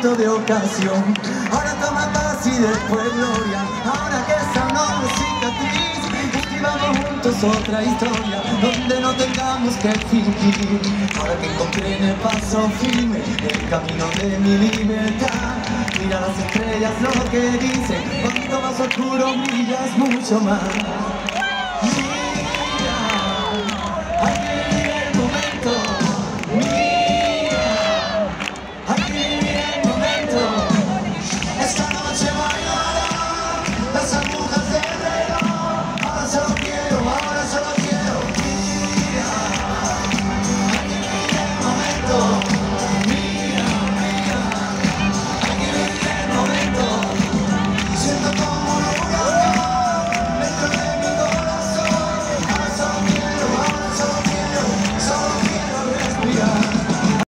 momento de ocasión. Ahora toma paz y después gloria. Ahora que sanamos cicatriz, escribamos juntos otra historia donde no tengamos que fingir. Ahora que encontré en el paso firme el camino de mi libertad, mira las estrellas lo que dicen: cuanto más oscuro brillas mucho más.